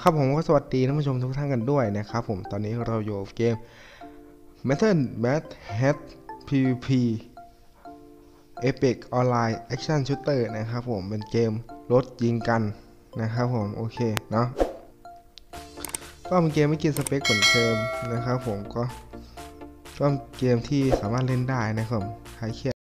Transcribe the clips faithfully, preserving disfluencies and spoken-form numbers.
ครับผมก็สวัสดีท่านผู้ชมทุกท่านกันด้วยนะครับผมตอนนี้เราอยู่เกม Metal Mad Hat พี วี พี Epic Online Action Shooter นะครับผมเป็นเกมรถยิงกันนะครับผมโอเคเนาะก็เป็นเกมไม่กินสเปคเหมือนเดิมนะครับผมก็ก็เกมที่สามารถเล่นได้นะครับใครเครียด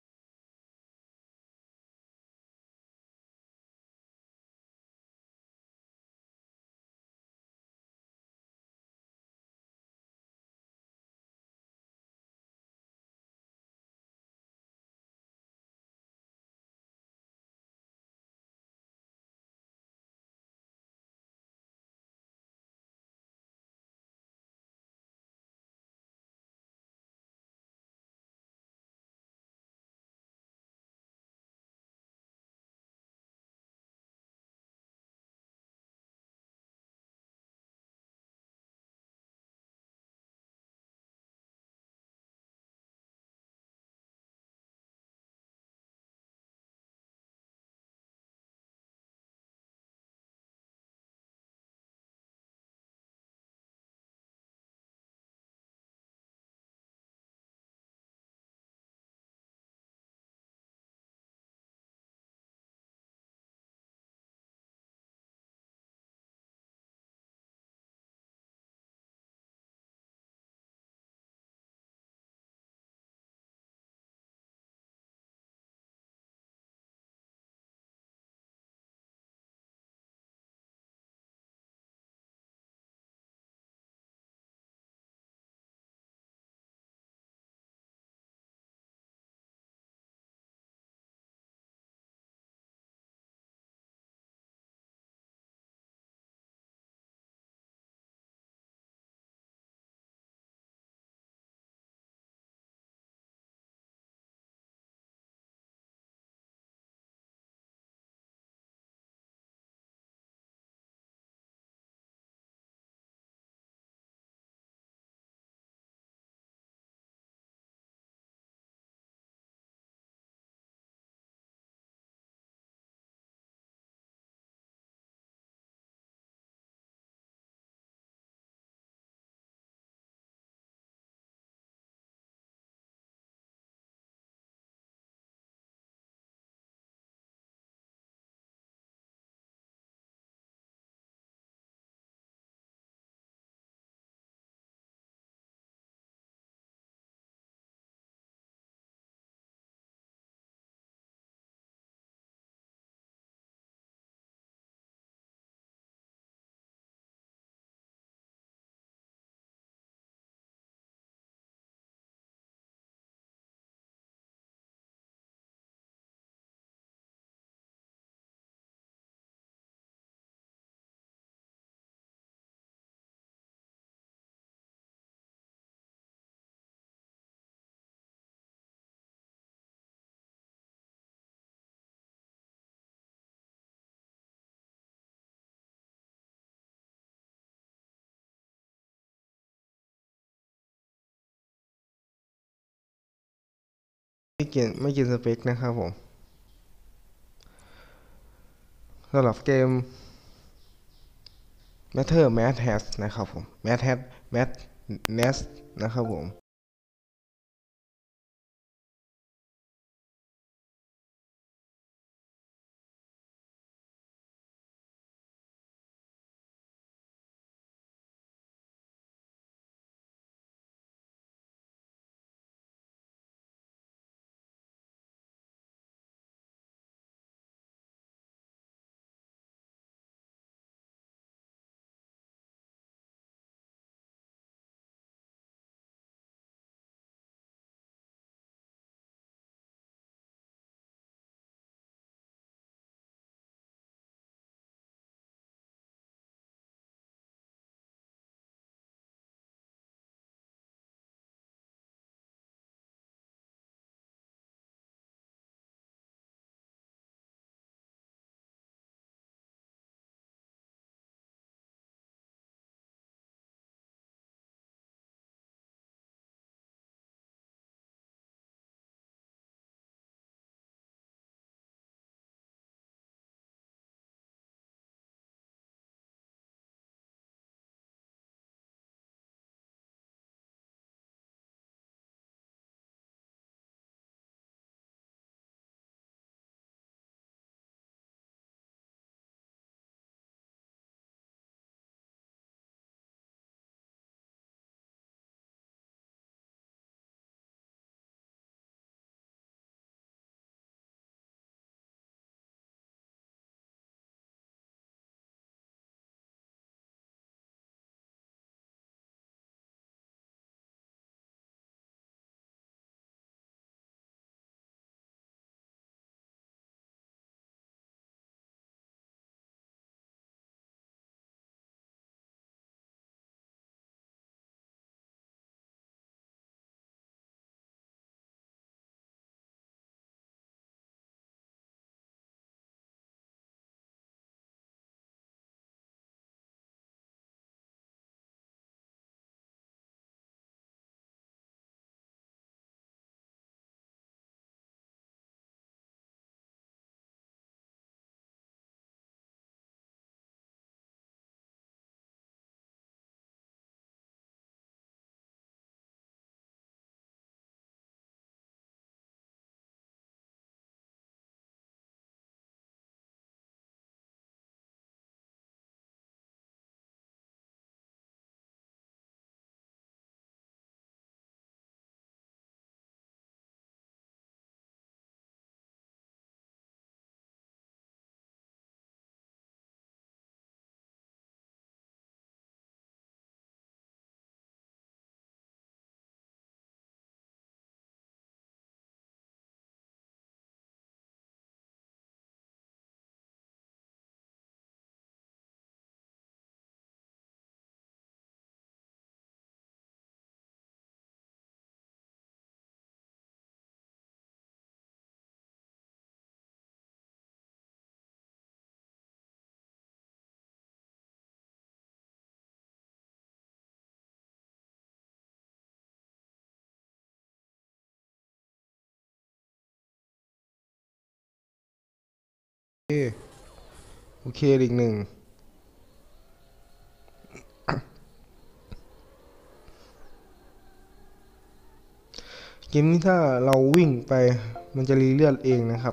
ไม่กินไม่กินสเปคนะครับผมสำหรับเกม Metal Mad Hat นะครับผม Mad Hat Mad Nest นะครับผมโอเคโอเคอีกหนึ่งเกมนี้ถ้าเราวิ่งไปมันจะรีเลือดเองนะครับ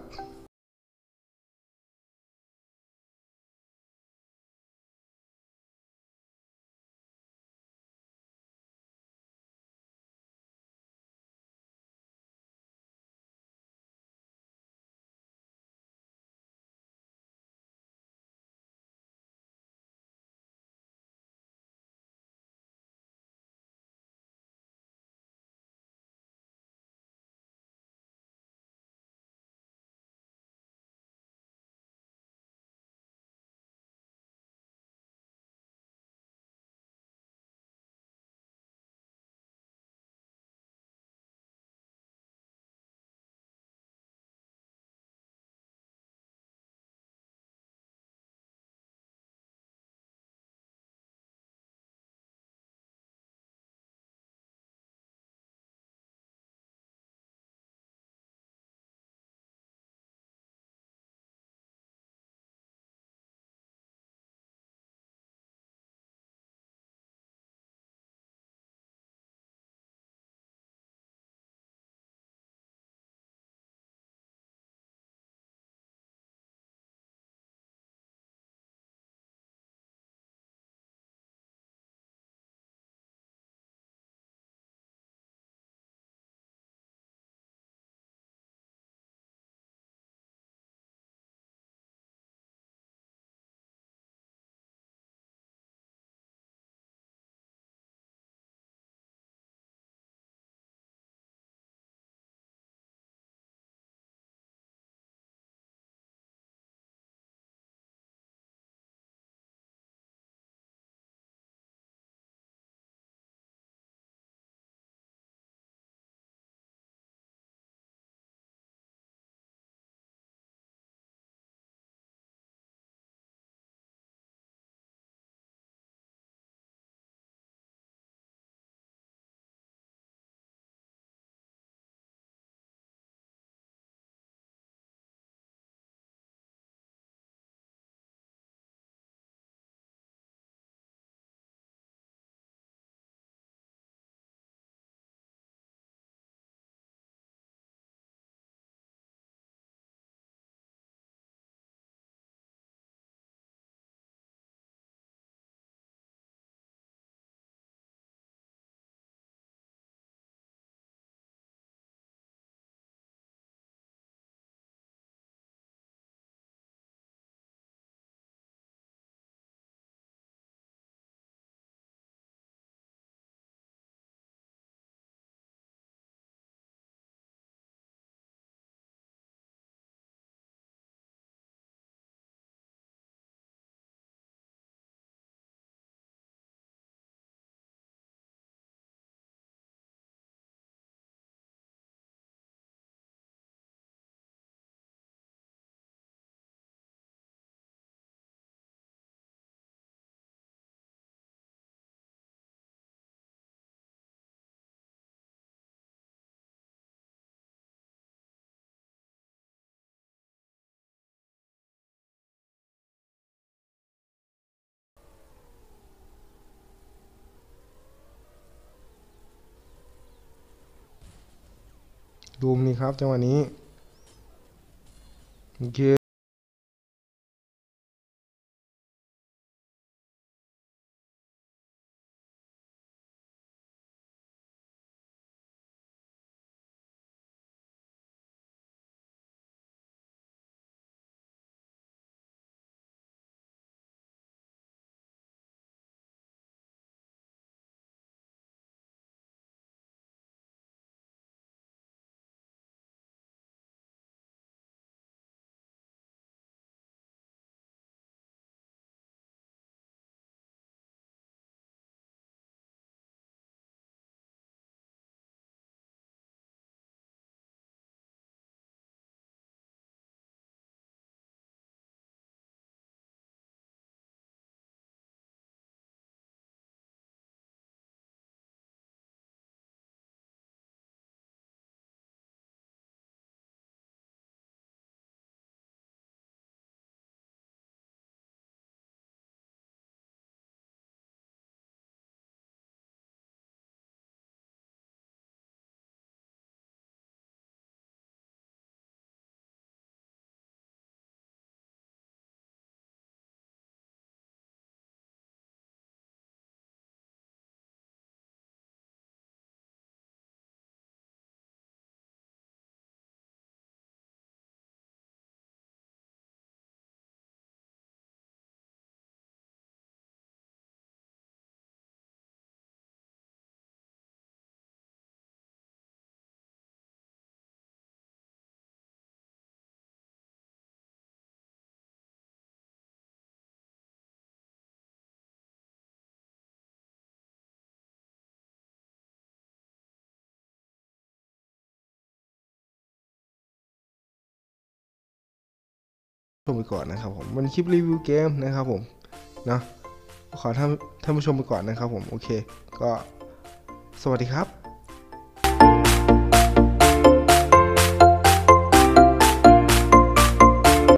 ดูมนี่ครับจังหวะนี้โอเคชมไปก่อนนะครับผมมันคลิปรีวิวเกมนะครับผมนะขอท่านท่านผู้ชมไปก่อนนะครับผมโอเคก็สวัสดีครับ